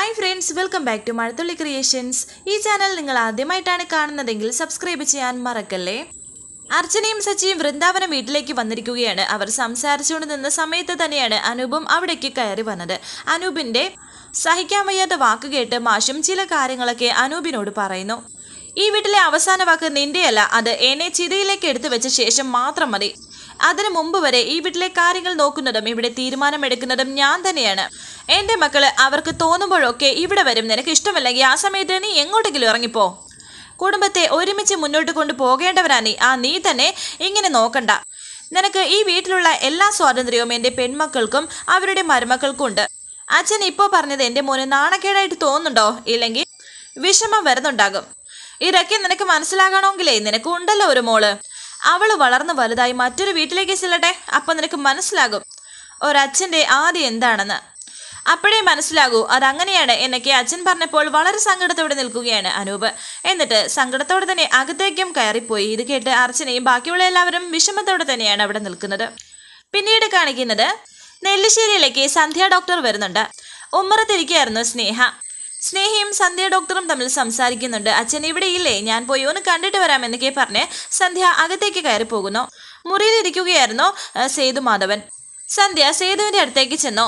Hi friends, welcome back to Mazhathulli creations. ഈ channel നിങ്ങൾ ആദ്യമായിട്ടാണ് കാണുന്നതെങ്കിൽ സബ്സ്ക്രൈബ് ചെയ്യാൻ മറക്കല്ലേ. അർച്ചനയും സച്ചിയും വൃന്ദാവനം വീട്ടിലേക്ക് വന്നിരിക്കുകയാണ്. അവർ സംസാരിച്ചുകൊണ്ട് നിന്ന സമയത്ത് തന്നെയാണ് അനൂപും അവിടേക്ക് കയറി വന്നത്. അനൂപിൻ്റെ സഹിക്കാൻ വയ്യാത്ത വാക്ക് കേട്ട് മാഷും ചില കാര്യങ്ങളൊക്കെ അനൂപിനോട് പറയുന്നു. ഈ വീട്ടിലെ അവസാന വാക്ക് നിന്റെയല്ല, അത് എന്നെ ചിതയിലേക്ക് എടുത്തു വെച്ച ശേഷം മാത്രം മതി. അതിനു മുമ്പ് വരെ ഈ വീട്ടിലെ കാര്യങ്ങൾ നോക്കുന്നതും ഇവിടെ തീരുമാനമെടുക്കുന്നതും ഞാൻ തന്നെയാണ്. എൻ്റെ മക്കള് അവർക്ക് തോന്നുമ്പോഴൊക്കെ ഇവിടെ വരും. നിനക്ക് ഇഷ്ടമല്ലെങ്കിൽ ആ സമയത്ത് നീ എങ്ങോട്ടെങ്കിലും ഇറങ്ങിപ്പോ. കുടുംബത്തെ ഒരുമിച്ച് മുന്നോട്ട് കൊണ്ടുപോകേണ്ടവരാ നീ. നീ തന്നെ ഇങ്ങനെ നോക്കണ്ട. നിനക്ക് ഈ വീട്ടിലുള്ള എല്ലാ സ്വാതന്ത്ര്യവും എൻ്റെ പെൺമക്കൾക്കും അവരുടെ മരുമക്കൾക്കും ഉണ്ട്. അച്ഛൻ ഇപ്പോൾ പറഞ്ഞത് എൻ്റെ മോന് നാണക്കേടായിട്ട് തോന്നുന്നുണ്ടോ? ഇല്ലെങ്കിൽ വിഷമം വരുന്നുണ്ടാകും. ഇതൊക്കെ നിനക്ക് മനസ്സിലാകണമെങ്കിലേ നിനക്ക് ഉണ്ടല്ലോ ഒരു മോള്. അവള് വളർന്നു വലുതായി മറ്റൊരു വീട്ടിലേക്ക് ചെല്ലട്ടെ. അപ്പം നിനക്ക് മനസ്സിലാകും ഒരച്ഛൻ്റെ ആദ്യം എന്താണെന്ന്. അപ്പോഴേ മനസ്സിലാകൂ. അതങ്ങനെയാണ് എന്നൊക്കെ അച്ഛൻ പറഞ്ഞപ്പോൾ വളരെ സങ്കടത്തോടെ നിൽക്കുകയാണ് അനൂപ്. എന്നിട്ട് സങ്കടത്തോടെ തന്നെ അകത്തേക്കും കയറിപ്പോയി. ഇത് കേട്ട് അർച്ചനയും ബാക്കിയുള്ള എല്ലാവരും വിഷമത്തോടെ തന്നെയാണ് അവിടെ നിൽക്കുന്നത്. പിന്നീട് കാണിക്കുന്നത് നെല്ലിശ്ശേരിയിലേക്ക് സന്ധ്യ ഡോക്ടർ വരുന്നുണ്ട്. ഉമ്മറത്തിരിക്കുകയായിരുന്നു സ്നേഹയും സന്ധ്യ ഡോക്ടറും തമ്മിൽ സംസാരിക്കുന്നുണ്ട്. അച്ഛൻ ഇവിടെ ഇല്ലേ, ഞാൻ പോയി ഒന്ന് കണ്ടിട്ട് വരാം എന്നൊക്കെ പറഞ്ഞ് സന്ധ്യ അകത്തേക്ക് കയറി പോകുന്നു. മുറിയിലിരിക്കുകയായിരുന്നു സേതുമാധവൻ. സന്ധ്യ സേതുവിൻ്റെ അടുത്തേക്ക് ചെന്നു.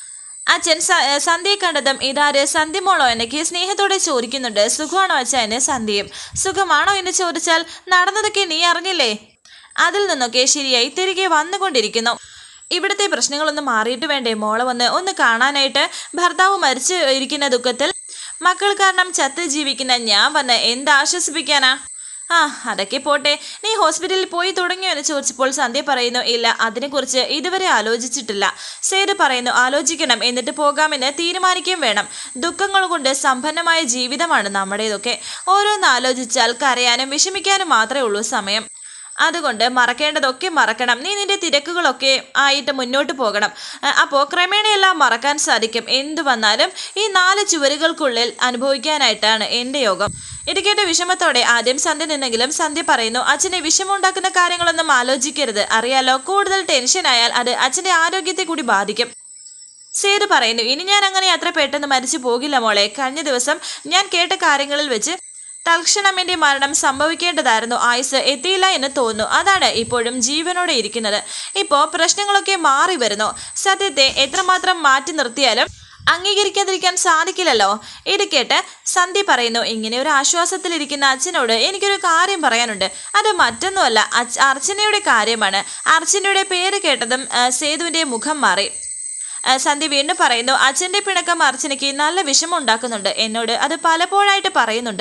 അച്ഛൻ സന്ധ്യയെ കണ്ടതും ഇതാര്, സന്ധ്യമോളോ എന്നൊക്കെ സ്നേഹത്തോടെ ചോദിക്കുന്നുണ്ട്. സുഖമാണോ അച്ഛാ എന്ന് സന്ധ്യയും. സുഖമാണോ എന്ന് ചോദിച്ചാൽ നടന്നതൊക്കെ നീ അറിഞ്ഞില്ലേ? അതിൽ നിന്നൊക്കെ ശരിയായി തിരികെ വന്നുകൊണ്ടിരിക്കുന്നു. ഇവിടുത്തെ പ്രശ്നങ്ങളൊന്നും മാറിയിട്ട് വേണ്ടേ മോളെ ഒന്ന് കാണാനായിട്ട്? ഭർത്താവ് മരിച്ചു ഇരിക്കുന്ന ദുഃഖത്തിൽ മക്കൾ കാരണം ചത്ത് ജീവിക്കുന്ന ഞാൻ വന്ന് എന്താശ്വസിപ്പിക്കാനാ? അതൊക്കെ പോട്ടെ, നീ ഹോസ്പിറ്റലിൽ പോയി തുടങ്ങിയോ എന്ന് ചോദിച്ചപ്പോൾ സന്ധ്യ പറയുന്നു, ഇല്ല, അതിനെക്കുറിച്ച് ഇതുവരെ ആലോചിച്ചിട്ടില്ല. സേതു പറയുന്നു, ആലോചിക്കണം, എന്നിട്ട് പോകാമെന്ന് തീരുമാനിക്കുകയും വേണം. ദുഃഖങ്ങൾ കൊണ്ട് സമ്പന്നമായ ജീവിതമാണ് നമ്മുടേതൊക്കെ. ഓരോന്ന് ആലോചിച്ചാൽ കരയാനും വിഷമിക്കാനും മാത്രമേ ഉള്ളൂ സമയം. അതുകൊണ്ട് മറക്കേണ്ടതൊക്കെ മറക്കണം. നീ നിന്റെ തിരക്കുകളൊക്കെ ആയിട്ട് മുന്നോട്ട് പോകണം. അപ്പോൾ ക്രമേണയെല്ലാം മറക്കാൻ സാധിക്കും. എന്തു വന്നാലും ഈ 4 ചുവരുകൾക്കുള്ളിൽ അനുഭവിക്കാനായിട്ടാണ് എൻ്റെ യോഗം. ഇത് കേട്ട വിഷമത്തോടെ ആദ്യം സന്ധ്യ നിന്നെങ്കിലും സന്ധ്യ പറയുന്നു, അച്ഛനെ വിഷമമുണ്ടാക്കുന്ന കാര്യങ്ങളൊന്നും ആലോചിക്കരുത്. അറിയാലോ, കൂടുതൽ ടെൻഷനായാൽ അത് അച്ഛൻ്റെ ആരോഗ്യത്തെ കൂടി ബാധിക്കും. സേതു പറയുന്നു, ഇനി ഞാൻ അങ്ങനെ അത്ര പെട്ടെന്ന് മരിച്ചു പോകില്ല മോളെ. കഴിഞ്ഞ ദിവസം ഞാൻ കേട്ട കാര്യങ്ങളിൽ വെച്ച് തൽക്ഷണം എൻ്റെ മരണം സംഭവിക്കേണ്ടതായിരുന്നു. ആയുസ് എത്തിയില്ല എന്ന് തോന്നുന്നു. അതാണ് ഇപ്പോഴും ജീവനോടെ ഇരിക്കുന്നത്. ഇപ്പോൾ പ്രശ്നങ്ങളൊക്കെ മാറി വരുന്നു. സത്യത്തെ എത്രമാത്രം മാറ്റി നിർത്തിയാലും അംഗീകരിക്കാതിരിക്കാൻ സാധിക്കില്ലല്ലോ. ഇത് കേട്ട് സന്ധ്യ പറയുന്നു, ഇങ്ങനെ ഒരു ആശ്വാസത്തിലിരിക്കുന്ന അച്ഛനോട് എനിക്കൊരു കാര്യം പറയാനുണ്ട്. അത് മറ്റൊന്നുമല്ല, അർച്ചനയുടെ കാര്യമാണ്. അർച്ചനയുടെ പേര് കേട്ടതും സേതുവിൻ്റെ മുഖം മാറി. സന്ധ്യ വീണ്ടും പറയുന്നു, അച്ഛൻ്റെ പിണക്കം അർച്ചനയ്ക്ക് നല്ല വിഷമം ഉണ്ടാക്കുന്നുണ്ട്. എന്നോട് അത് പലപ്പോഴായിട്ട് പറയുന്നുണ്ട്.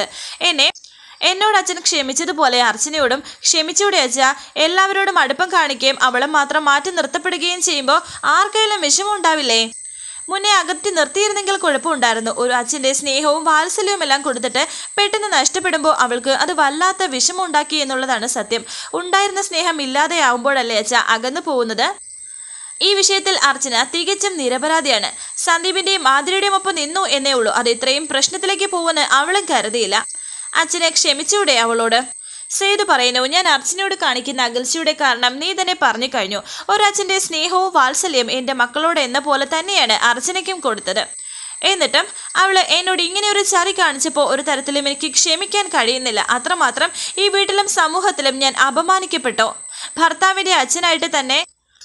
എന്നോട് അച്ഛൻ ക്ഷമിച്ചതുപോലെ അർച്ചനയോടും ക്ഷമിച്ചൂടെ അച്ഛാ? എല്ലാവരോടും അടുപ്പം കാണിക്കുകയും അവളെ മാത്രം മാറ്റി നിർത്തപ്പെടുകയും ചെയ്യുമ്പോൾ ആർക്കെങ്കിലും വിഷമം ഉണ്ടാവില്ലേ? മുന്നേ അകറ്റി നിർത്തിയിരുന്നെങ്കിൽ കുഴപ്പമുണ്ടായിരുന്നു. ഒരു അച്ഛൻ്റെ സ്നേഹവും വാത്സല്യവും എല്ലാം കൊടുത്തിട്ട് പെട്ടെന്ന് നഷ്ടപ്പെടുമ്പോൾ അവൾക്ക് അത് വല്ലാത്ത വിഷമം ഉണ്ടാക്കി എന്നുള്ളതാണ് സത്യം. ഉണ്ടായിരുന്ന സ്നേഹം ഇല്ലാതെയാവുമ്പോഴല്ലേ അച്ഛാ അകന്നു പോകുന്നത്? ഈ വിഷയത്തിൽ അർച്ചന തികച്ചും നിരപരാധിയാണ്. സന്ദീപിൻ്റെയും മാധുരിയുടെയും ഒപ്പം നിന്നു എന്നേ ഉള്ളൂ. അത് ഇത്രയും പ്രശ്നത്തിലേക്ക് പോകുമെന്ന് അവളും കരുതിയില്ല. അച്ഛനെ ക്ഷമിച്ചൂടെ അവളോട്? സേതു പറയുന്നു, ഞാൻ അർച്ചനയോട് കാണിക്കുന്ന അകൽച്ചയുടെ കാരണം നീ തന്നെ പറഞ്ഞു കഴിഞ്ഞു. ഒരച്ഛൻ്റെ സ്നേഹവും വാത്സല്യം എൻ്റെ മക്കളോട് എന്ന പോലെ തന്നെയാണ് അർച്ചനയ്ക്കും കൊടുത്തത്. എന്നിട്ടും അവൾ എന്നോട് ഇങ്ങനെ ഒരു ചതി കാണിച്ചപ്പോൾ ഒരു തരത്തിലും എനിക്ക് ക്ഷമിക്കാൻ കഴിയുന്നില്ല. അത്രമാത്രം ഈ വീട്ടിലും സമൂഹത്തിലും ഞാൻ അപമാനിക്കപ്പെട്ടോ. ഭർത്താവിൻ്റെ അച്ഛനായിട്ട് തന്നെ,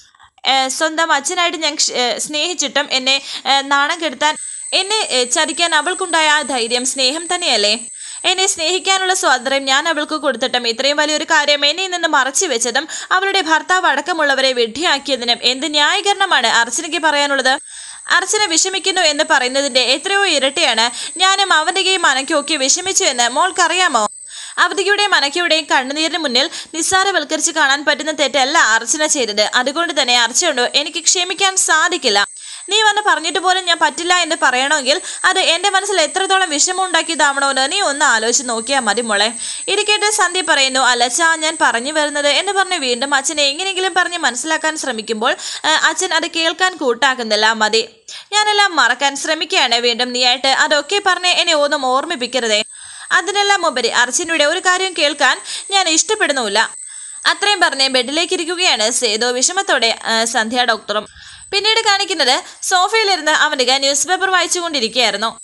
സ്വന്തം അച്ഛനായിട്ട് ഞാൻ സ്നേഹിച്ചിട്ടും എന്നെ നാണം കെടുത്താൻ, എന്നെ ചതിക്കാൻ അവൾക്കുണ്ടായ ആ ധൈര്യം സ്നേഹം തന്നെയല്ലേ? എന്നെ സ്നേഹിക്കാനുള്ള സ്വാതന്ത്ര്യം ഞാൻ അവൾക്ക് കൊടുത്തിട്ടും ഇത്രയും വലിയൊരു കാര്യം എന്നിൽ നിന്ന് മറച്ചു വെച്ചതും അവളുടെ ഭർത്താവ് അടക്കമുള്ളവരെ വിഡ്ഢിയാക്കിയതിനും എന്ത് ന്യായീകരണമാണ് അർച്ചനയ്ക്ക് പറയാനുള്ളത്? അർച്ചന വിഷമിക്കുന്നു എന്ന് പറയുന്നതിൻ്റെ എത്രയോ ഇരട്ടിയാണ് ഞാനും അവൻ്റെയും മനയ്ക്കൊക്കെ വിഷമിച്ചു എന്ന് മോൾക്കറിയാമോ? അവധിയുടെയും മനയ്ക്കയുടെയും കണ്ണുനീരിന് മുന്നിൽ നിസ്സാരവൽക്കരിച്ച് കാണാൻ പറ്റുന്ന തെറ്റല്ല അർച്ചന ചെയ്തത്. അതുകൊണ്ട് തന്നെ അർച്ചനയോട് എനിക്ക് ക്ഷമിക്കാൻ സാധിക്കില്ല. നീ വന്ന് പറഞ്ഞിട്ട് പോലും ഞാൻ പറ്റില്ല എന്ന് പറയണമെങ്കിൽ അത് എൻ്റെ മനസ്സിൽ എത്രത്തോളം വിഷമം ഉണ്ടാക്കിയതാവണമെന്ന് നീ ഒന്ന് ആലോചിച്ച് നോക്കിയാൽ മതി മോളെ. ഇത് കേട്ട് സന്ധ്യ പറയുന്നു, അല്ലച്ചാ ഞാൻ പറഞ്ഞു വരുന്നത് എന്ന് പറഞ്ഞ് വീണ്ടും അച്ഛനെ എങ്ങനെയെങ്കിലും പറഞ്ഞ് മനസ്സിലാക്കാൻ ശ്രമിക്കുമ്പോൾ അച്ഛൻ അത് കേൾക്കാൻ കൂട്ടാക്കുന്നില്ല. മതി, ഞാനെല്ലാം മറക്കാൻ ശ്രമിക്കുകയാണ്. വീണ്ടും നീയായിട്ട് അതൊക്കെ പറഞ്ഞ് എന്നെ ഒന്നും ഓർമ്മിപ്പിക്കരുതേ. അതിനെല്ലാം ഉപരി അർച്ചനയുടെ ഒരു കാര്യം കേൾക്കാൻ ഞാൻ ഇഷ്ടപ്പെടുന്നുമില്ല. അത്രയും പറഞ്ഞ് ബെഡിലേക്ക് ഇരിക്കുകയാണ് സേതു വിഷമത്തോടെ സന്ധ്യ ഡോക്ടറും. പിന്നീട് കാണിക്കുന്നത് സോഫയിലിരുന്ന് അവൻ്റെ ന്യൂസ് പേപ്പർ വായിച്ചുകൊണ്ടിരിക്കുകയായിരുന്നു.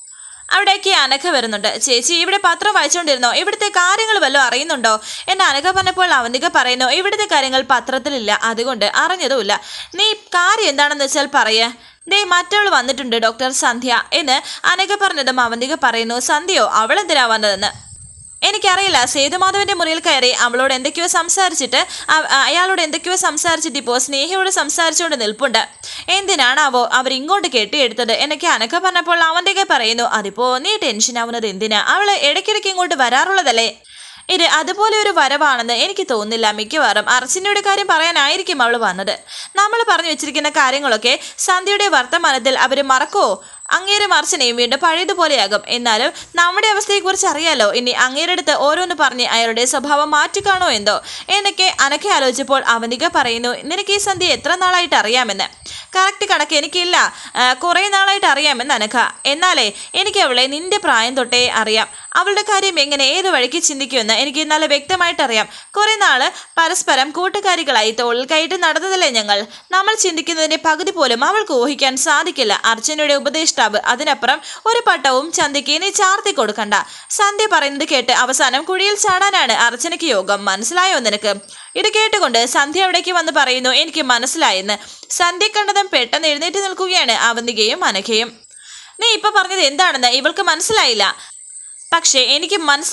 അവിടേക്ക് അനഘ വരുന്നുണ്ട്. ചേച്ചി ഇവിടെ പത്രം വായിച്ചുകൊണ്ടിരുന്നോ? ഇവിടുത്തെ കാര്യങ്ങൾ വല്ലതും അറിയുന്നുണ്ടോ എന്ന് അനഘ പറഞ്ഞപ്പോൾ അവന്തിക പറയുന്നു, ഇവിടുത്തെ കാര്യങ്ങൾ പത്രത്തിലില്ല, അതുകൊണ്ട് അറിഞ്ഞതുമില്ല. നീ കാര്യം എന്താണെന്ന് വെച്ചാൽ പറയേ. ദേ മറ്റവൾ വന്നിട്ടുണ്ട്, ഡോക്ടർ സന്ധ്യ എന്ന് അനഘ പറഞ്ഞതും അവന്തിക പറയുന്നു, സന്ധ്യയോ? അവളെന്തിനാ വന്നതെന്ന് എനിക്കറിയില്ല. സേതുമാധവന്റെ മുറിയിൽ കയറി അവളോട് എന്തൊക്കെയോ സംസാരിച്ചിട്ട് അയാളോട് എന്തൊക്കെയോ സംസാരിച്ചിട്ട് ഇപ്പോൾ സ്നേഹയോട് സംസാരിച്ചുകൊണ്ട് നിൽപ്പുണ്ട്. എന്തിനാണാവോ അവരിങ്ങോട്ട് കെട്ടിയെടുത്തത് എന്നൊക്കെ അനഘ പറഞ്ഞപ്പോൾ അവന്തിക പറയുന്നു, അതിപ്പോ നീ ടെൻഷൻ ആവുന്നത് എന്തിനാ? അവള് ഇടയ്ക്കിടയ്ക്ക് ഇങ്ങോട്ട് വരാറുള്ളതല്ലേ. ഇത് അതുപോലെ ഒരു വരവാണെന്ന് എനിക്ക് തോന്നുന്നില്ല. മിക്കവാറും അർച്ചനയുടെ കാര്യം പറയാനായിരിക്കും അവൾ വന്നത്. നമ്മൾ പറഞ്ഞു വെച്ചിരിക്കുന്ന കാര്യങ്ങളൊക്കെ സന്ധ്യയുടെ വർത്തമാനത്തിൽ അവർ മറക്കുമോ? അങ്ങേരും അർച്ചനയും വീണ്ടും പഴയതുപോലെയാകും. എന്നാലും നമ്മുടെ അവസ്ഥയെക്കുറിച്ച് അറിയാലോ. ഇനി അങ്ങേരുടെ അടുത്ത് ഓരോന്ന് പറഞ്ഞ് അയാളുടെ സ്വഭാവം മാറ്റിക്കാണോ എന്തോ എന്നൊക്കെ അനഘ ആലോചിച്ചപ്പോൾ അവന്തിക പറയുന്നു, നിനക്ക് ഈ സന്ധ്യ എത്ര നാളായിട്ട് അറിയാമെന്ന്? കറക്റ്റ് കണക്ക് എനിക്കില്ല, കുറേ നാളായിട്ട് അറിയാമെന്ന് അനഘ. എന്നാലേ എനിക്ക് അവളെ നിന്റെ പ്രായം തൊട്ടേ അറിയാം. അവളുടെ കാര്യം എങ്ങനെ ഏത് വഴിക്ക് ചിന്തിക്കുമെന്ന് എനിക്ക് നല്ല വ്യക്തമായിട്ടറിയാം. കുറേ നാള് പരസ്പരം കൂട്ടുകാരികളായി തോളിൽ കയറ്റി നടന്നതല്ലേ ഞങ്ങൾ. നമ്മൾ ചിന്തിക്കുന്നതിന്റെ പകുതി പോലും അവൾക്ക് ഊഹിക്കാൻ സാധിക്കില്ല. അർച്ചനയുടെ ഉപദേഷ്ടാവ്, അതിനപ്പുറം ഒരു പട്ടവും ചന്തിക്ക് ഇനി ചാർത്തി കൊടുക്കണ്ട. സന്ധ്യ പറയുന്നത് കേട്ട് അവസാനം കുഴിയിൽ ചാടാനാണ് അർച്ചനയ്ക്ക് യോഗം. മനസ്സിലായോ നിനക്ക്? ഇത് കേട്ടുകൊണ്ട് സന്ധ്യ അവിടേക്ക് വന്ന് പറയുന്നു, എനിക്ക് മനസ്സിലായെന്ന്. സന്ധ്യ കണ്ടതും പെട്ടെന്ന് എഴുന്നേറ്റ് നിൽക്കുകയാണ് അവന്തികയും അനഘയും. നീ ഇപ്പൊ പറഞ്ഞത് എന്താണെന്ന് ഇവൾക്ക് മനസ്സിലായില്ല, പക്ഷേ എനിക്ക്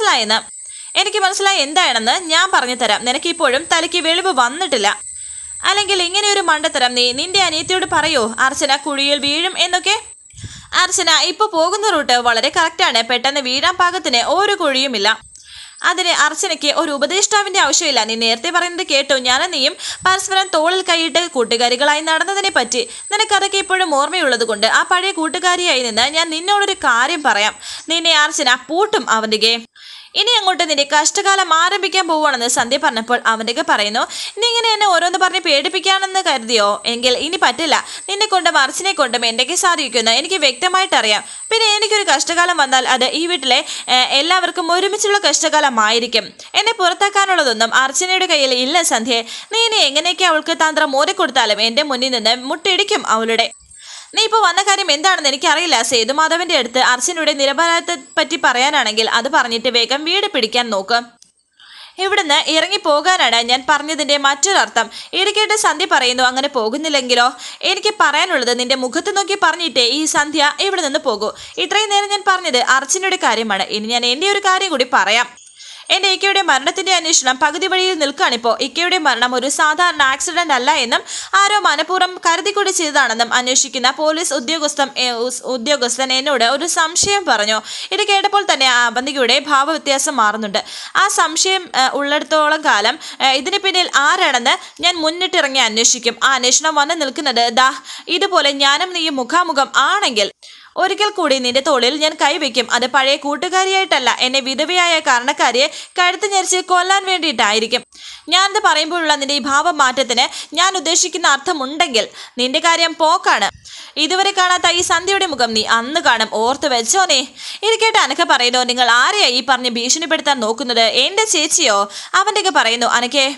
മനസ്സിലായി എന്താണെന്ന് ഞാൻ പറഞ്ഞു തരാം. നിനക്കിപ്പോഴും തലയ്ക്ക് വെളിവ് വന്നിട്ടില്ല. അല്ലെങ്കിൽ ഇങ്ങനെയൊരു മണ്ടത്തരം നീ നിന്റെ അനിയത്തിയോട് പറയോ അർച്ചന കുഴിയിൽ വീഴും എന്നൊക്കെ? അർച്ചന ഇപ്പൊ പോകുന്ന റൂട്ട് വളരെ കറക്റ്റാണ്. പെട്ടെന്ന് വീഴാൻ പാകത്തിന് ഒരു കുഴിയുമില്ല. അതിന് അർച്ചനയ്ക്ക് ഒരു ഉപദേഷ്ടാവിന്റെ ആവശ്യമില്ല. നീ നേരത്തെ പറയുന്നത് കേട്ടു. ഞാനും നീയും പരസ്പരം തോളിൽ കൈയിട്ട് കൂട്ടുകാരികളായി നടന്നതിനെ പറ്റി നിനക്കതൊക്കെ ഇപ്പോഴും ഓർമ്മയുള്ളത് കൊണ്ട് ആ പഴയ കൂട്ടുകാരിയായി നിന്ന് ഞാൻ നിന്നോടൊരു കാര്യം പറയാം. നിന്നെ അർച്ചന പൂട്ടും അവന്തികെ. ഇനി അങ്ങോട്ട് നിന്റെ കഷ്ടകാലം ആരംഭിക്കാൻ പോവുകയാണെന്ന് സന്ധ്യ പറഞ്ഞപ്പോൾ അവന്തിക പറയുന്നു, നീ ഇങ്ങനെ എന്നെ ഓരോന്ന് പറഞ്ഞ് പേടിപ്പിക്കാണെന്ന് കരുതിയോ? എങ്കിൽ ഇനി പറ്റില്ല. നിന്നെ കൊണ്ടും അർച്ചനെ കൊണ്ടും എന്തൊക്കെ സാധിക്കുമെന്ന് എനിക്ക് വ്യക്തമായിട്ടറിയാം. പിന്നെ എനിക്കൊരു കഷ്ടകാലം വന്നാൽ അത് ഈ വീട്ടിലെ എല്ലാവർക്കും ഒരുമിച്ചുള്ള കഷ്ടകാലമായിരിക്കും. എന്നെ പുറത്താക്കാനുള്ളതൊന്നും അർച്ചനയുടെ കയ്യിൽ ഇല്ല സന്ധ്യയെ. നീ ഇനി എങ്ങനെയൊക്കെ അവൾക്ക് തന്ത്രം മോറിക്കൊടുത്താലും എൻ്റെ മുന്നിൽ നിന്ന് മുട്ടിടിക്കും അവളുടെ. നീ ഇപ്പോൾ വന്ന കാര്യം എന്താണെന്ന് എനിക്കറിയില്ല. സേതുമാധവന്റെ അടുത്ത് അർച്ചനയുടെ നിരപരാധത്തെ പറ്റി പറയാനാണെങ്കിൽ അത് പറഞ്ഞിട്ട് വേഗം വീട് പിടിക്കാൻ നോക്ക്. ഇവിടുന്ന് ഇറങ്ങിപ്പോകാനാണ് ഞാൻ പറഞ്ഞതിൻ്റെ മറ്റൊരർത്ഥം. ഇടയ്ക്കേട്ട് സന്ധ്യ പറയുന്നു, അങ്ങനെ പോകുന്നില്ലെങ്കിലോ? എനിക്ക് പറയാനുള്ളത് നിന്റെ മുഖത്ത് നോക്കി പറഞ്ഞിട്ടേ ഈ സന്ധ്യ ഇവിടെ നിന്ന് പോകൂ. ഇത്രയും നേരം ഞാൻ പറഞ്ഞത് അർച്ചനയുടെ കാര്യമാണ്. ഇനി ഞാൻ എൻ്റെ ഒരു കാര്യം കൂടി പറയാം. എൻ്റെ ഇക്കയുടെ മരണത്തിന്റെ അന്വേഷണം പകുതി വഴിയിൽ നിൽക്കുകയാണിപ്പോൾ. ഇക്കയുടെ മരണം ഒരു സാധാരണ ആക്സിഡന്റ് അല്ല എന്നും ആരോ മനഃപൂർവ്വം കരുതിക്കൂടി ചെയ്തതാണെന്നും അന്വേഷിക്കുന്ന പോലീസ് ഉദ്യോഗസ്ഥൻ എന്നോട് ഒരു സംശയം പറഞ്ഞു. ഇത് കേട്ടപ്പോൾ തന്നെ അവന്തികയുടെ ഭാവവ്യത്യാസം മാറുന്നുണ്ട്. ആ സംശയം ഉള്ളിടത്തോളം കാലം ഇതിന് പിന്നിൽ ആരാണെന്ന് ഞാൻ മുന്നിട്ടിറങ്ങി അന്വേഷിക്കും. ആ അന്വേഷണം വന്ന് നിൽക്കുന്നത് ദാ ഇതുപോലെ ഞാനും നീയും മുഖാമുഖം ആണെങ്കിൽ ഒരിക്കൽ കൂടി നിന്റെ തോളിൽ ഞാൻ കൈവയ്ക്കും. അത് പഴയ കൂട്ടുകാരിയായിട്ടല്ല, എന്നെ വിധവയായ കാരണക്കാരിയെ കഴുത്ത് ഞെരിച്ച് കൊല്ലാൻ വേണ്ടിയിട്ടായിരിക്കും. ഞാനത് പറയുമ്പോഴുള്ള നിന്റെ ഈ ഭാവമാറ്റത്തിന് ഞാൻ ഉദ്ദേശിക്കുന്ന അർത്ഥമുണ്ടെങ്കിൽ നിന്റെ കാര്യം പോക്കാണ്. ഇതുവരെ കാണാത്ത ഈ സന്ധ്യയുടെ മുഖം നീ അന്ന് കാണും, ഓർത്ത് വെച്ചോ നീ. ഇത് കേട്ട് അനഘ പറയുന്നു, നിങ്ങൾ ആരെയാ ഈ പറഞ്ഞ് ഭീഷണിപ്പെടുത്താൻ നോക്കുന്നത്? എൻ്റെ ചേച്ചിയോ? അവൻ്റെയൊക്കെ പറയുന്നു. അനഘേ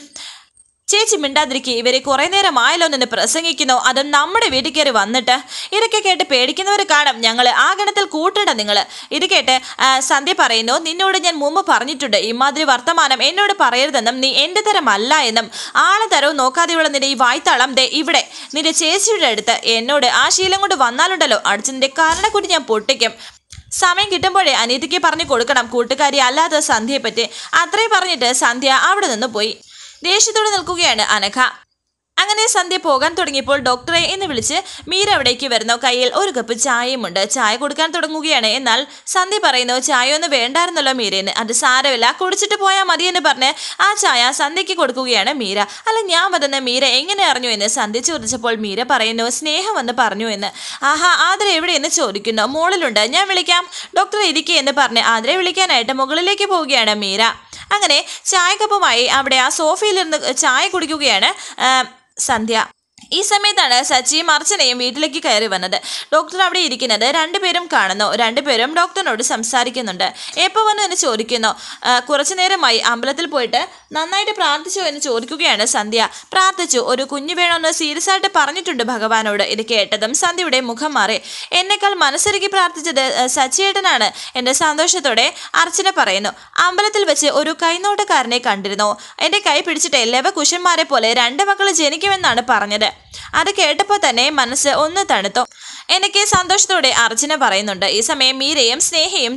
ചേച്ചി മിണ്ടാതിരിക്കുക. ഇവരെ കുറെ നേരമായല്ലോ നിന്ന് പ്രസംഗിക്കുന്നു, അതും നമ്മുടെ വീട്ടിൽ കയറി വന്നിട്ട്. ഇതൊക്കെ കേട്ട് പേടിക്കുന്നവർ കാണും. ഞങ്ങൾ ആ ഗണത്തിൽ കൂട്ടണ്ട നിങ്ങൾ. ഇത് കേട്ട് സന്ധ്യ പറയുന്നു, നിന്നോട് ഞാൻ മുമ്പ് പറഞ്ഞിട്ടുണ്ട് ഇമാതിരി വർത്തമാനം എന്നോട് പറയരുതെന്നും നീ എൻ്റെ തരമല്ല എന്നും. ആളെ തരവും നോക്കാതെയുള്ള നിന്റെ ഈ വായ്ത്താളം ദേ ഇവിടെ നിന്റെ ചേച്ചിയുടെ അടുത്ത്. എന്നോട് ആ ശീലം കൊണ്ട് വന്നാലുണ്ടല്ലോ അടിച്ച് നിന്റെ കാരണക്കുട്ടി ഞാൻ പൊട്ടിക്കും. സമയം കിട്ടുമ്പോഴേ അനീതിക്ക് പറഞ്ഞു കൊടുക്കണം കൂട്ടുകാരി അല്ലാതെ സന്ധ്യയെ പറ്റി. അത്രയും പറഞ്ഞിട്ട് സന്ധ്യ അവിടെ നിന്ന് പോയി. ദേഷ്യത്തോടെ നിൽക്കുകയാണ് അനഘ. അങ്ങനെ സന്ധ്യ പോകാൻ തുടങ്ങിയപ്പോൾ ഡോക്ടറെ എന്ന് വിളിച്ച് മീര അവിടേക്ക് വരുന്നു. കയ്യിൽ ഒരു കപ്പ് ചായയുമുണ്ട്. ചായ കൊടുക്കാൻ തുടങ്ങുകയാണ്. എന്നാൽ സന്ധ്യ പറയുന്നു, ചായ ഒന്നും വേണ്ടായിരുന്നല്ലോ മീരേന്ന്. അത് സാരമില്ല, കുടിച്ചിട്ട് പോയാൽ മതിയെന്ന് പറഞ്ഞ് ആ ചായ സന്ധ്യയ്ക്ക് കൊടുക്കുകയാണ് മീര. അല്ല ഞാൻ വതെന്ന് മീര എങ്ങനെ അറിഞ്ഞു എന്ന് സന്ധ്യ ചോദിച്ചപ്പോൾ മീര പറയുന്നു, സ്നേഹം വന്ന് പറഞ്ഞു എന്ന്. ആഹാ, ആതിര എവിടെയെന്ന് ചോദിക്കുന്നു. മോളിലുണ്ട്, ഞാൻ വിളിക്കാം, ഡോക്ടറെ ഇരിക്കുക എന്ന് പറഞ്ഞ് ആതിരെ വിളിക്കാനായിട്ട് മുകളിലേക്ക് പോവുകയാണ് മീര. അങ്ങനെ ചായക്കപ്പുമായി അവിടെ ആ സോഫയിലിരുന്ന് ചായ കുടിക്കുകയാണ് സന്ധ്യ. ഈ സമയത്താണ് സച്ചിയും അർച്ചനയും വീട്ടിലേക്ക് കയറി വന്നത്. ഡോക്ടർ അവിടെ ഇരിക്കുന്നത് രണ്ടുപേരും കാണുന്നു. രണ്ടുപേരും ഡോക്ടറിനോട് സംസാരിക്കുന്നുണ്ട്. എപ്പോൾ വന്നു എന്ന് ചോദിക്കുന്നു. കുറച്ചു നേരമായി അമ്പലത്തിൽ പോയിട്ട് നന്നായിട്ട് പ്രാർത്ഥിച്ചോ എന്ന് ചോദിക്കുകയാണ് സന്ധ്യ. പ്രാർത്ഥിച്ചു, ഒരു കുഞ്ഞു വേണമെന്ന് സീരിയസ് ആയിട്ട് പറഞ്ഞിട്ടുണ്ട് ഭഗവാനോട്. ഇത് കേട്ടതും സന്ധ്യയുടെ മുഖം മാറി. എന്നെക്കാൾ മനസ്സൊരുക്കി പ്രാർത്ഥിച്ചത് സച്ചിയേട്ടനാണ് എന്റെ സന്തോഷത്തോടെ അർച്ചന പറയുന്നു. അമ്പലത്തിൽ വെച്ച് ഒരു കൈനോട്ടക്കാരനെ കണ്ടിരുന്നു. എന്റെ കൈ പിടിച്ചിട്ട് ലവകുശന്മാരെ പോലെ രണ്ട് മക്കൾ ജനിക്കുമെന്നാണ് പറഞ്ഞത്. അത് കേട്ടപ്പോൾ തന്നെ മനസ്സ് ഒന്ന് തണുത്തു. എനിക്ക് സന്തോഷത്തോടെ അർച്ചന പറയുന്നുണ്ട്. ഈ സമയം മീരയും സ്നേഹയും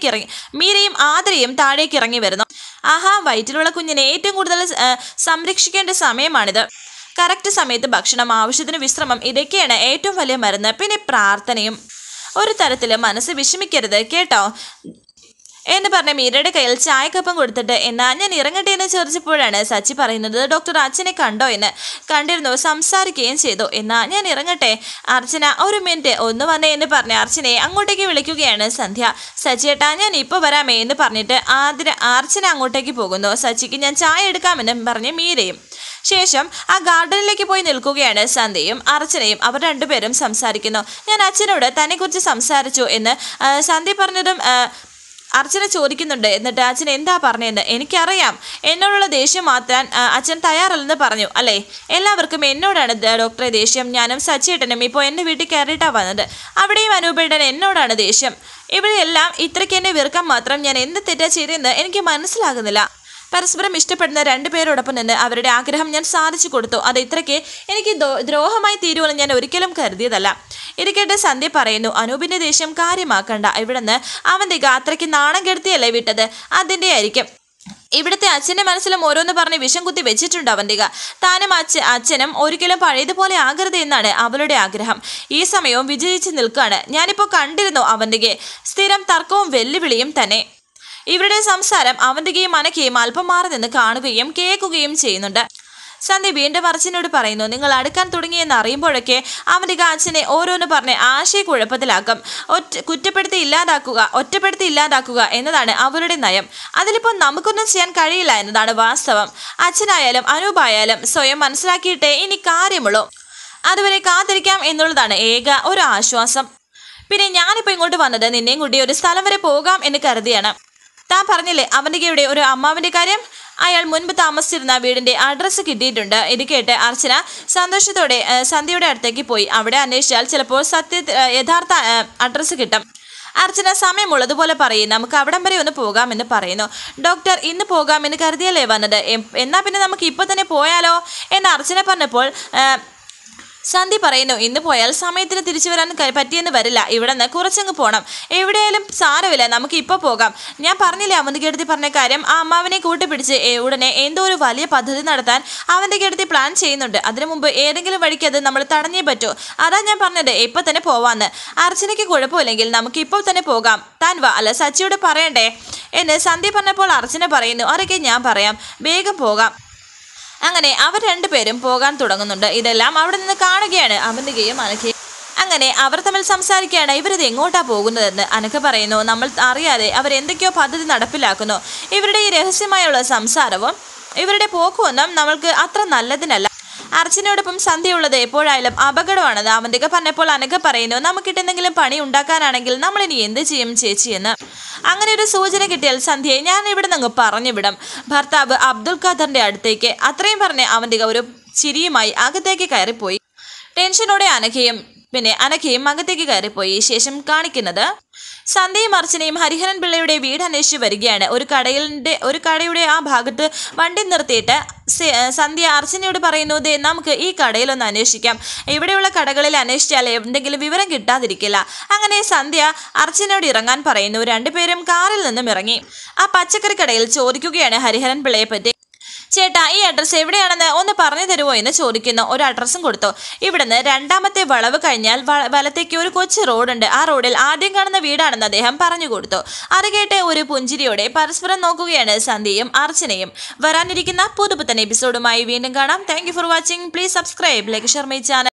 മീരയും ആദരയും താഴേക്ക് ഇറങ്ങി വരുന്നു. ആഹാ, വയറ്റിലുള്ള കുഞ്ഞിനെ ഏറ്റവും കൂടുതൽ സംരക്ഷിക്കേണ്ട സമയമാണിത്. കറക്റ്റ് സമയത്ത് ഭക്ഷണം, ആവശ്യത്തിന് വിശ്രമം, ഇതൊക്കെയാണ് ഏറ്റവും വലിയ മരുന്ന്. പിന്നെ പ്രാർത്ഥനയും. ഒരു തരത്തിൽ മനസ്സ് വിഷമിക്കരുത് കേട്ടോ എന്ന് പറഞ്ഞ മീരയുടെ കയ്യിൽ ചായക്കപ്പം കൊടുത്തിട്ട് എന്നാ ഞാൻ ഇറങ്ങട്ടെ എന്ന് ചോദിച്ചപ്പോഴാണ് സച്ചി പറയുന്നത്, ഡോക്ടർ അച്ഛനെ കണ്ടോ എന്ന്. കണ്ടിരുന്നു, സംസാരിക്കുകയും ചെയ്തു. എന്നാ ഞാൻ ഇറങ്ങട്ടെ. അർച്ചന ഒരു മിനിറ്റ് ഒന്ന് വന്നേ എന്ന് പറഞ്ഞ് അർച്ചനയെ അങ്ങോട്ടേക്ക് വിളിക്കുകയാണ് സന്ധ്യ. സച്ചിയേട്ടാ ഞാൻ ഇപ്പോൾ വരാമേ എന്ന് പറഞ്ഞിട്ട് അർച്ചന അങ്ങോട്ടേക്ക് പോകുന്നു. സച്ചിക്ക് ഞാൻ ചായ എടുക്കാമെന്ന് പറഞ്ഞ് മീരയും. ശേഷം ആ ഗാർഡനിലേക്ക് പോയി നിൽക്കുകയാണ് സന്ധ്യയും അർച്ചനയും. അവർ രണ്ടുപേരും സംസാരിക്കുന്നു. ഞാൻ അച്ഛനോട് തന്നെക്കുറിച്ച് സംസാരിച്ചു എന്ന് സന്ധ്യ പറഞ്ഞതും അർച്ചന ചോദിക്കുന്നുണ്ട്. എന്നിട്ട് അച്ഛൻ എന്താ പറഞ്ഞതെന്ന്. എനിക്കറിയാം, എന്നോടുള്ള ദേഷ്യം മാറ്റാൻ അച്ഛൻ തയ്യാറല്ലെന്ന് പറഞ്ഞു അല്ലേ. എല്ലാവർക്കും എന്നോടാണ് ഡോക്ടറെ ദേഷ്യം. ഞാനും സച്ചിയേട്ടനും ഇപ്പോൾ എൻ്റെ വീട്ടിൽ കയറിയിട്ടാണ് വന്നത്. അവിടെയും അനൂപേട്ടൻ എന്നോടാണ് ദേഷ്യം. ഇവിടെയെല്ലാം ഇത്രയ്ക്ക് എന്നെ വെറുക്കാൻ മാത്രം ഞാൻ എന്ത് തെറ്റാ ചെയ്തതെന്ന് എനിക്ക് മനസ്സിലാകുന്നില്ല. പരസ്പരം ഇഷ്ടപ്പെടുന്ന രണ്ടുപേരോടൊപ്പം നിന്ന് അവരുടെ ആഗ്രഹം ഞാൻ സാധിച്ചു കൊടുത്തു. അത് ഇത്രയ്ക്ക് എനിക്ക് ദ്രോഹമായി തീരുമെന്ന് ഞാൻ ഒരിക്കലും കരുതിയതല്ല. ഇത് കേട്ട് സന്ധ്യ പറയുന്നു, അനൂപിന്റെ ദേഷ്യം കാര്യമാക്കണ്ട. ഇവിടുന്ന് അവന്തിക അത്രയ്ക്ക് നാണം കെടുത്തിയല്ലേ വിട്ടത്, അതിൻ്റെ ആയിരിക്കും. ഇവിടുത്തെ അച്ഛൻ്റെ മനസ്സിലും ഓരോന്ന് പറഞ്ഞ് വിഷം കുത്തി വെച്ചിട്ടുണ്ട് അവന്തിക. താനും അച്ഛനും ഒരിക്കലും പഴയതുപോലെ ആകരുത് എന്നാണ് അവളുടെ ആഗ്രഹം. ഈ സമയവും വിജയിച്ച് നിൽക്കുകയാണ്. ഞാനിപ്പോൾ കണ്ടിരുന്നു അവന്തികയെ. സ്ഥിരം തർക്കവും വെല്ലുവിളിയും തന്നെ. ഇവരുടെ സംസാരം അവന്തികയും അനക്കയും അല്പം മാറി നിന്ന് കാണുകയും കേൾക്കുകയും ചെയ്യുന്നുണ്ട്. സന്ധ്യ വീണ്ടും അർച്ചനോട് പറയുന്നു, നിങ്ങൾ അടുക്കാൻ തുടങ്ങിയെന്ന് അറിയുമ്പോഴൊക്കെ അവന്തിക അച്ഛനെ ഓരോന്ന് പറഞ്ഞ് ആശയക്കുഴപ്പത്തിലാക്കും. ഒറ്റപ്പെടുത്തി ഇല്ലാതാക്കുക എന്നതാണ് അവരുടെ നയം. അതിലിപ്പോൾ നമുക്കൊന്നും ചെയ്യാൻ കഴിയില്ല എന്നതാണ് വാസ്തവം. അച്ഛനായാലും അനൂപായാലും സ്വയം മനസ്സിലാക്കിയിട്ടേ ഇനി കാര്യമുള്ളൂ. അതുവരെ കാത്തിരിക്കാം എന്നുള്ളതാണ് ഏക ഒരു ആശ്വാസം. പിന്നെ ഞാനിപ്പോൾ ഇങ്ങോട്ട് വന്നത് നിന്നെയും കൂടി ഒരു സ്ഥലം വരെ പോകാം എന്ന് കരുതിയാണ്. താൻ പറഞ്ഞില്ലേ അവന്തികയുടെ ഒരു അമ്മാവിൻ്റെ കാര്യം? അയാൾ മുൻപ് താമസിച്ചിരുന്ന വീടിൻ്റെ അഡ്രസ്സ് കിട്ടിയിട്ടുണ്ട്. ഇത് കേട്ട് അർച്ചന സന്തോഷത്തോടെ സന്ധ്യയുടെ അടുത്തേക്ക് പോയി. അവിടെ അന്വേഷിച്ചാൽ ചിലപ്പോൾ യഥാർത്ഥ അഡ്രസ്സ് കിട്ടും. അർച്ചന സമയമുള്ളതുപോലെ പറയും, നമുക്ക് അവിടം വരെ ഒന്ന് പോകാമെന്ന് പറയുന്നു. ഡോക്ടർ ഇന്ന് പോകാമെന്ന് കരുതിയല്ലേ വന്നത്, എന്നാൽ പിന്നെ നമുക്ക് ഇപ്പോൾ തന്നെ പോയാലോ എന്ന് അർച്ചന പറഞ്ഞപ്പോൾ സന്ധ്യ പറയുന്നു, ഇന്ന് പോയാൽ സമയത്തിന് തിരിച്ചു വരാൻ പറ്റിയെന്ന് വരില്ല. ഇവിടെ നിന്ന് കുറച്ചങ്ങ് പോകണം. എവിടെയായാലും സാരമില്ല, നമുക്ക് ഇപ്പോൾ പോകാം. ഞാൻ പറഞ്ഞില്ലേ അവന്തികയെടുത്തി പറഞ്ഞ കാര്യം. ആ അമ്മാവിനെ കൂട്ടിപ്പിടിച്ച് ഉടനെ എന്തോ ഒരു വലിയ പദ്ധതി നടത്താൻ അവന്തികയെടുത്തി പ്ലാൻ ചെയ്യുന്നുണ്ട്. അതിനു മുമ്പ് ഏതെങ്കിലും വഴിക്ക് അത് നമ്മൾ തടഞ്ഞേ പറ്റൂ. അതാ ഞാൻ പറഞ്ഞത് ഇപ്പോൾ തന്നെ പോവാന്ന്. അർച്ചനയ്ക്ക് കുഴപ്പമില്ലെങ്കിൽ നമുക്ക് ഇപ്പോൾ തന്നെ പോകാം. താൻ വാ, അല്ല സച്ചിയോട് പറയണ്ടേ എന്ന് സന്ധ്യ പറഞ്ഞപ്പോൾ അർച്ചന പറയുന്നു, അതൊക്കെ ഞാൻ പറയാം, വേഗം പോകാം. അങ്ങനെ അവർ രണ്ടുപേരും പോകാൻ തുടങ്ങുന്നുണ്ട്. ഇതെല്ലാം അവിടെ നിന്ന് കാണുകയാണ് അവന്തികയും അനക്കയും. അങ്ങനെ അവർ തമ്മിൽ സംസാരിക്കുകയാണ്. ഇവരിത് എങ്ങോട്ടാ പോകുന്നതെന്ന്. അനക്ക പറയുന്നു, നമ്മൾ അറിയാതെ അവരെന്തൊക്കെയോ പദ്ധതി നടപ്പിലാക്കുന്നു. ഇവരുടെ ഈ രഹസ്യമായുള്ള സംസാരവും ഇവരുടെ പോക്കുമൊന്നും നമ്മൾക്ക് അത്ര നല്ലതിനല്ല. അർച്ചനയോടൊപ്പം സന്ധ്യയുള്ളത് എപ്പോഴായാലും അപകടമാണെന്ന് അവന്തിക പറഞ്ഞപ്പോൾ അനക്ക പറയുന്നു, നമുക്കിട്ടെന്തെങ്കിലും പണി ഉണ്ടാക്കാനാണെങ്കിൽ നമ്മളിനി എന്ത് ചെയ്യും ചേച്ചി എന്ന്. അങ്ങനെ ഒരു സൂചന കിട്ടിയാൽ സന്ധ്യയെ ഞാൻ ഇവിടെ നിന്ന് പറഞ്ഞു വിടും, ഭർത്താവ് അബ്ദുൽ ഖാദറിന്റെ അടുത്തേക്ക്. അത്രയും പറഞ്ഞ് അവന്തിക ഒരു ചിരിയുമായി അകത്തേക്ക് കയറിപ്പോയി. ടെൻഷനോടെ അനക്കയും അകത്തേക്ക് കയറിപ്പോയി. ശേഷം കാണിക്കുന്നത് സന്ധ്യയും അർച്ചനയും ഹരിഹരൻ പിള്ളയുടെ വീട് അന്വേഷിച്ച് വരികയാണ്. ഒരു കടയുടെ ആ ഭാഗത്ത് വണ്ടി നിർത്തിയിട്ട് സന്ധ്യ അർച്ചനയോട് പറയുന്നു, ദേ നമുക്ക് ഈ കടയിലൊന്ന് അന്വേഷിക്കാം. ഇവിടെയുള്ള കടകളിൽ അന്വേഷിച്ചാൽ എന്തെങ്കിലും വിവരം കിട്ടാതിരിക്കില്ല. അങ്ങനെ സന്ധ്യ അർച്ചനയോട് ഇറങ്ങാൻ പറയുന്നു. രണ്ടുപേരും കാറിൽ നിന്നും ഇറങ്ങി ആ പച്ചക്കറി കടയിൽ ചോദിക്കുകയാണ് ഹരിഹരൻ പിള്ളയെ പറ്റി. ചേട്ടാ, ഈ അഡ്രസ്സ് എവിടെയാണെന്ന് ഒന്ന് പറഞ്ഞു തരുമോ എന്ന് ചോദിക്കുന്നു. ഒരു അഡ്രസ്സും കൊടുത്തു. ഇവിടുന്ന് രണ്ടാമത്തെ വളവ് കഴിഞ്ഞാൽ വലത്തേക്ക് ഒരു കൊച്ചു റോഡുണ്ട്. ആ റോഡിൽ ആദ്യം കാണുന്ന വീടാണെന്ന് അദ്ദേഹം പറഞ്ഞു കൊടുത്തു. അത് കേട്ട് ഒരു പുഞ്ചിരിയോടെ പരസ്പരം നോക്കുകയാണ് സന്ധ്യയും അർച്ചനയും. വരാനിരിക്കുന്ന പുതുപുത്തൻ എപ്പിസോഡുമായി വീണ്ടും കാണാം. Thank you for watching. Please subscribe, like, share my channel.